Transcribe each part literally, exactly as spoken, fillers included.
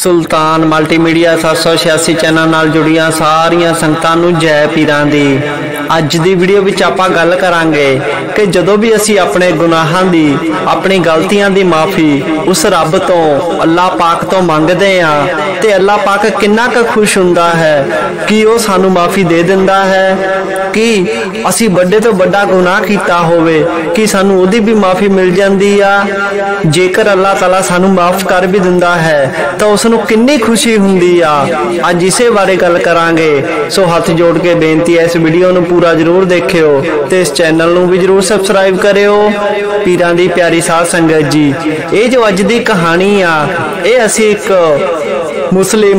सुल्तान multimedia सात सौ छियासी चैनल नाल जुड़ियां सारियां संगतां नूं जय पीरां दी। अज दी वीडियो विच आपां गल करांगे कि जदों भी असीं अपने गुनाहां दी अपनी गलतियां दी माफ़ी उस रब तो अल्लाह पाक तो मंगदे आ ते अल्लाह पाक किन्ना क खुश हुंदा है कि वो सानू माफ़ी दे दिंदा है कि असीं बड़े तो बड़ा गुनाह कीता होवे कि सानू उहदी भी माफ़ी मिल जांदी आ। जेकर अल्लाह ताला सानू माफ़ कर भी दिंदा है तो उसनू किन्नी खुशी हुंदी आ। अज इसे बारे गल करांगे। सो हाथ जोड़ के बेनती है इस वीडियो नू पूरा जरूर देखियो ते इस चैनल नू भी जरूर सबसक्राइब करियो। पीरां दी प्यारी साध संगत जी, ये जो अज दी कहानी आ ये असीं एक मुस्लिम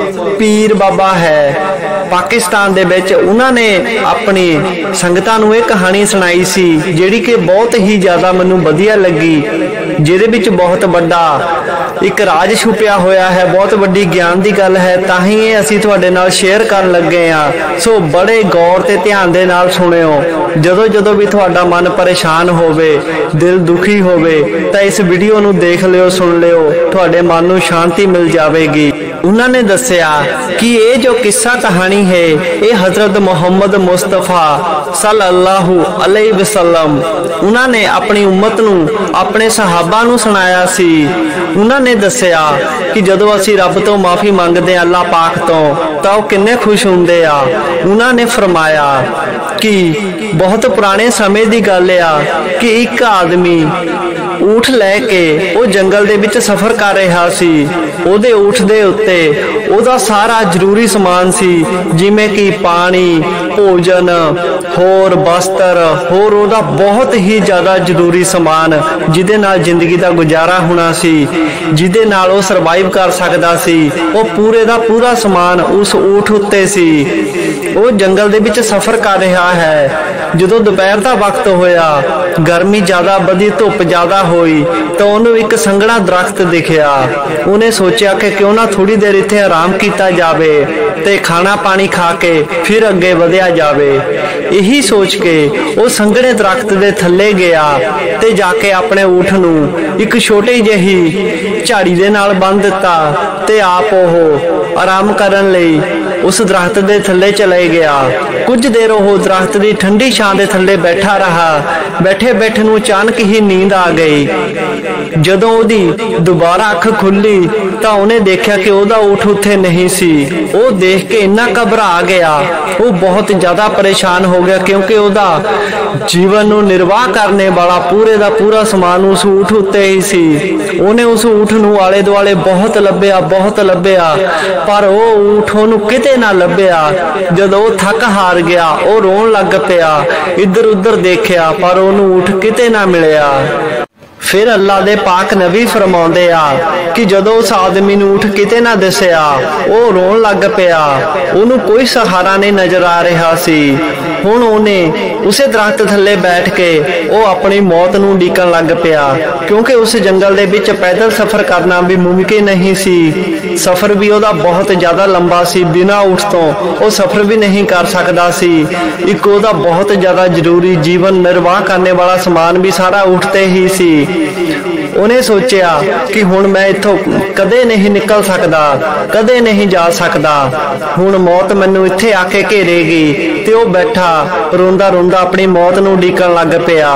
पीर बाबा है पाकिस्तान दे विच उन्होंने अपनी संगतां नूं ये कहानी सुनाई सी जिहड़ी कि बहुत ही ज़्यादा मैनूं वधिया लगी, जिहदे विच बहुत बड़ा एक राज छुपिया होया है, बहुत वड्डी ज्ञान की गल है। तां ही ये असीं तुहाडे नाल शेयर करन लगे आ। सो बड़े गौर ते ध्यान दे नाल सुणियो। जदों जदों भी तुहाडा मन परेशान होवे, दिल दुखी होवे तां इस वीडियो नूं देख लियो, सुन लियो, तुहाडे मन नूं शांति मिल जावेगी। उन्होंने दस्सिया कि ये जो किस्सा कहानी है ये हजरत मोहम्मद मुस्तफा सल्लल्लाहु अलैहि वसल्लम उन्होंने अपनी उम्मत नूं अपने सहाबा नूं सुनाया सी। उन्होंने दस्सिया कि जदों असीं रब तो माफ़ी मंगदे अल्लाह पाक तो तां ओह किन्ने खुश हुंदे आ। उन्होंने फरमाया कि बहुत पुराने समय की गल आ कि एक आदमी ऊठ लैके वो जंगल दे विच सफर कर रहा सी। ओदे ऊठ दे उत्ते ओदा सारा जरूरी समान सी, जिमें कि पानी, भोजन, होर वस्त्र, होर ओदा बहुत ही ज़्यादा जरूरी समान जिदे नाल जिंदगी का गुजारा होना सी, जिदे नाल वो सरवाइव कर सकदा सी। वो पूरे दा पूरा समान उस ऊठ उत्ते सी। वो जंगल दे विच सफर कर रहा है। जदों दोपहर का वक्त होया, गर्मी ज़्यादा बधी, धुप ज़्यादा होई तो उन्हें एक संघना दरख्त दिखिया। उन्हें सोचा कि क्यों ना थोड़ी देर इत्थे आराम किया जावे ते खाना पानी खा के फिर अगे वधिया जावे। यही सोच के वो संघने दरख्त दे थल्ले गया ते जाके अपने ऊठ नूं एक छोटी जही झाड़ी दे नाल बंध दिता ते आप ओह आराम करन लई उस दरख्त दे थल्ले चले गया। कुछ देर वो दरख्त की ठंडी छां दे थल्ले बैठा रहा। बैठे बैठे नूं अचानक ही नींद आ गई। जदों ओदी दोबारा अख खुली तो उन्हें देखा कि ओदा ऊठ उत्थे नहीं सी। वो देख के इन्ना घबरा गया, वो बहुत ज्यादा परेशान हो गया क्योंकि ओदा जीवन नूं निर्वाह करने वाला पूरे दा पूरा समान उस ऊठ उत्ते ही सी। उन्हें उस ऊठ नूं आले दुआले बहुत लभ्या बहुत लभ्या पर वो ऊठ ओनूं किते ना लभ्या। जदों वो थक हार गया वो रोन लग पिया, इधर उधर देखिया पर ओनूं ऊठ किते ना मिलिया। फिर अल्लाह दे पाक नबी फरमाउंदे आ कि जदों उस आदमी नूं ऊठ किते ना दिसिया वो रोन लग पिया, ओनूं कोई सहारा नहीं नजर आ रहा सी। हुण ओने उसे दरख्त थल्ले बैठ के वो अपनी मौत नूं उडीकण लग पिया क्योंकि उस जंगल दे विच पैदल सफर करना भी मुमकिन नहीं सी। सफर भी ओदा बहुत ज़्यादा लंबा सी, बिना ऊठ तो वो सफर भी नहीं कर सकदा सी। एक ओदा बहुत ज़्यादा जरूरी जीवन निर्वाह करने वाला समान भी सारा उठते ही सी। उन्हें सोचा कि हुण मैं इत्थों कदे नहीं निकल सकदा, कदे नहीं जा सकदा, हुण मौत मैनूं इत्थे आके घेरेगी। ते वो बैठा रोंदा रोंदा अपनी मौत नूं उडीकण लग पिया।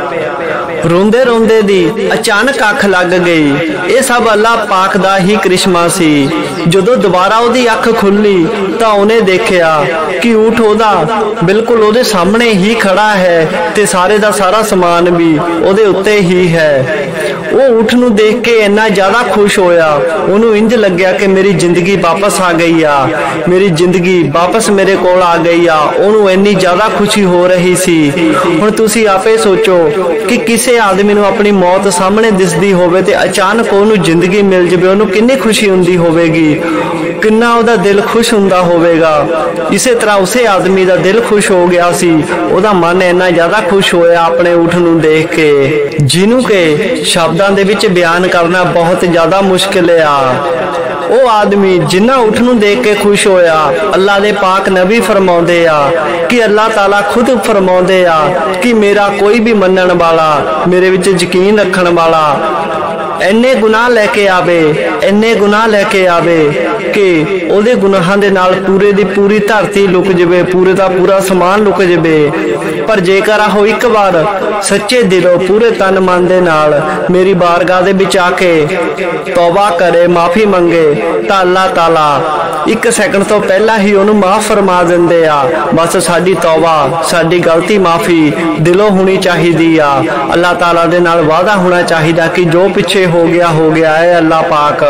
रोंदे रोंदे दी अचानक अख लग गई। ये सब अल्लाह पाक दा ही करिश्मा सी। जदों दोबारा उहदी अख खुली तो उन्हें देखा कि ऊठ ओदा बिल्कुल ओदे सामने ही खड़ा है ते सारे दा सारा समान भी ओदे उत्ते ही है। वो ऊठ नूं देख के इन्ना ज़्यादा खुश होया, उन्होंने इंज लग्या कि मेरी जिंदगी वापस आ गई आ, मेरी जिंदगी वापस मेरे कोल आ गई आ। उन्होंने इन्नी ज़्यादा खुशी हो रही सी। हुण तुसीं आपे सोचो कि किसी आदमी नूं अपनी मौत सामने दिसदी होवे ते अचानक उन्होंने जिंदगी मिल जावे, उन्होंने किन्नी खुशी हुंदी होवेगी, किन्ना उहदा दिल खुश हुंदा होवेगा। इसे तरह उसे आदमी दा दिल खुश हो गया सी। उहदा मन इन्ना ज़्यादा खुश होया अपने ऊठ नूं देख के, जिन्हों के शब्दां दे विच बयान करना बहुत ज़्यादा मुश्किल आ। वो आदमी जिन्ना ऊठ नूं देख के खुश होया, अल्लाह दे पाक नबी फरमाउंदे आ कि अल्लाह ताला खुद फरमाउंदे आ कि मेरा कोई भी मनण वाला, मेरे विच यकीन रखण वाला इन्ने गुनाह लैके आवे, इन्ने गुनाह लैके आवे कि ओदे गुनाहां दे नाल पूरे दी पूरी धरती लुक जावे, पूरे दा पूरा समान लुक जावे। पर जेकर आहो एक बार सच्चे दिलों पूरे तन मन दे नाल मेरी बारगाह दे विच आके तौबा करे, माफी मंगे, तां अल्लाह ताला एक सैकंड तो पहला ही उन्हें माफ फरमा देंदे आ। बस साडी तौबा, साडी गलती माफी दिलों होनी चाहिदी आ। अल्लाह ताला दे नाल वादा होना चाहिदा कि जो पिछे हो गया हो गया है। अल्लाह पाक,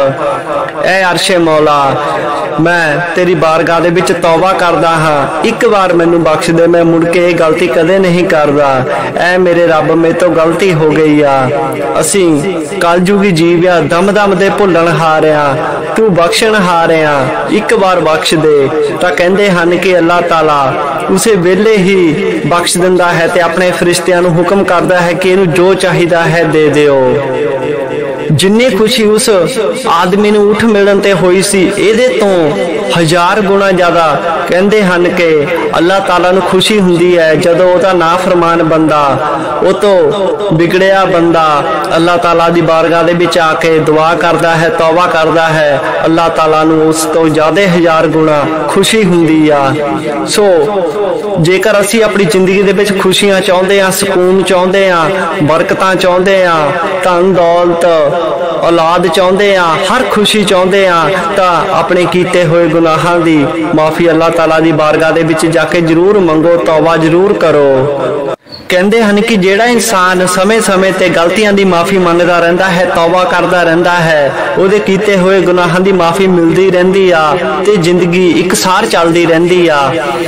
ए अरशे मौला, मैं तेरी बारगाह दे विच तौबा करदा हाँ, एक बार मैनू बख्श दे, मैं मुड़ के गलती कदे नहीं करदा। ऐ मेरे रब, मेरे तो गलती हो गई आ। असी कलयुगी जीव आ, दम दम दे भुल्लण हारिया, तू बख्शण हारिया, एक बार बख्श दे। तां कहंदे हन कि अल्लाह ताला उसे वेले ही बख्श दिंदा है ते अपने फरिश्तियां नूं हुक्म करदा है कि इहनूं जो चाहिदा है दे दिओ। जिन्नी खुशी उस आदमी नूं उठ मिलन ते होई सी, इहदे तो हजार गुना ज्यादा कहंदे हन कि अल्लाह ताला नूं खुशी हुंदी है जदों ओहदा नाफरमान बंदा, ओ तो बिगड़िया बंदा अल्लाह ताला दी बारगाह दे विच आके दुआ करदा है, तौबा करदा है। अल्लाह ताला नूं उस तो ज्यादा हजार गुना खुशी हुंदी आ। सो जेकर असी अपनी जिंदगी दे विच खुशियां चाहुंदे आ, सुकून चाहुंदे आ, बरकतां चाहुंदे आ, धन दौलत औलाद चाहुंदे आ, हर खुशी चाहुंदे आ, तां अपने कीते होए गुनाहां दी माफी अल्लाह ताला दी बारगाह दे विच जाके जरूर मंगो, तौबा जरूर करो। कहंदे हन कि जेड़ा इंसान समय समय ते गलतियां दी माफी मंगदा रहिंदा है, तौबा करदा रहिंदा है, ओहदे कीते होए गुनाहां दी माफी मिलदी रहिंदी आ ते जिंदगी इकसार चलदी रहिंदी आ।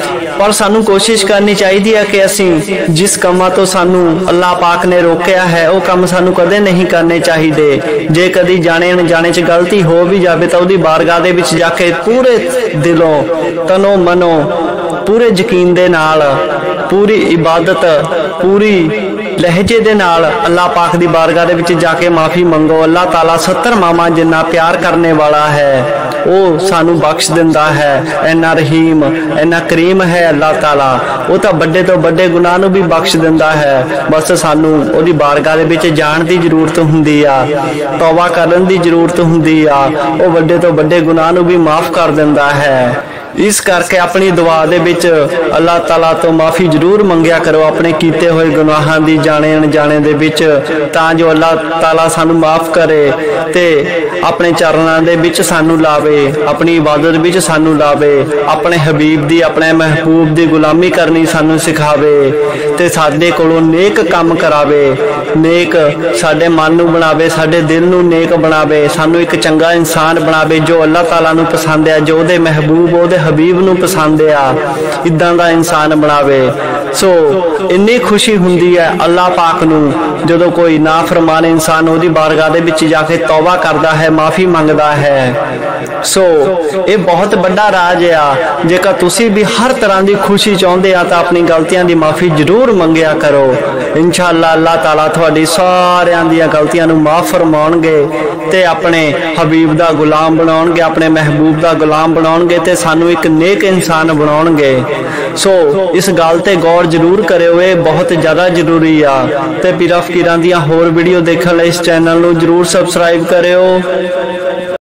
पर सानू कोशिश करनी चाहिदी है कि असीं जिस कमां तो सानू अल्लाह पाक ने रोकिया है, वो काम सानू कदे नहीं करने चाहिए। जे कदी जाने अनजाने च गलती हो भी जाए तो उसदी बारगाह दे विच जाके पूरे दिलों, तनो मनो, पूरे यकीन दे नाल, पूरी इबादत, पूरी लहजे दे नाल अल्लाह पाक दी बारगाह दे विच जाके माफी मंगो। अल्लाह ताला सत्तर मामा जिन्ना प्यार करने वाला है, वो सानू बख्श दिंदा है। इन्ना रहीम, इन्ना करीम है अल्लाह ताला, वो तो बड़े तो बड़े गुनाह नू भी बख्श दिंदा है। बस सानू ओदी बारगाह दे विच जाण दी जरूरत हुंदी आ, तौबा करन दी जरूरत हुंदी आ। वो बड़े तो बड़े गुनाह नू भी माफ कर दिंदा है। इस करके अपनी दुआ दे विच अल्लाह ताला तो माफी जरूर मंगिया करो अपने कीते हुए गुनाहां दी जाने अनजाने दे विच, तां जो अल्लाह ताला सानू माफ करे ते अपने चरनां दे विच सानू लावे, अपनी इबादत विच सानू लावे, अपने हबीब दी, अपने महबूब दी गुलामी करनी सानू सिखावे ते साडे कोलों नेक काम करावे, नेक साडे मन नू बनावे, साडे दिल नू नेक बनावे, सानू एक चंगा इंसान बनावे जो अल्लाह ताला नू पसंद है, जो ओहदे महबूब ओहदे हबीब नू पसंद आ, इदां दा इंसान बनावे। सो इन्नी खुशी हुंदी है अल्लाह पाक नू जदों कोई नाफरमान इंसान ओहदी बारगाह दे विच जाके तौबा करदा है, माफी मंगदा है। सो ये बहुत बड़ा राज आ। जेकर तुसी भी हर तरह की खुशी चाहुंदे आ तां अपनी गलतियां दी माफी जरूर मंगिया करो। इंशाअल्लाह अल्लाह ताला तुहाडी सारियां दी गलतियां नू माफ फरमाउणगे ते अपने हबीब दा गुलाम बनाउणगे, अपने महबूब दा गुलाम बनाउणगे ते सानू एक नेक इंसान बनाउणगे। सो इस गल ते गौर जरूर करियो, ये बहुत ज़्यादा जरूरी आ। ते पीरा फकीरां दियां होर वीडियो देखण लई इस चैनल नू जरूर सबसक्राइब करियो।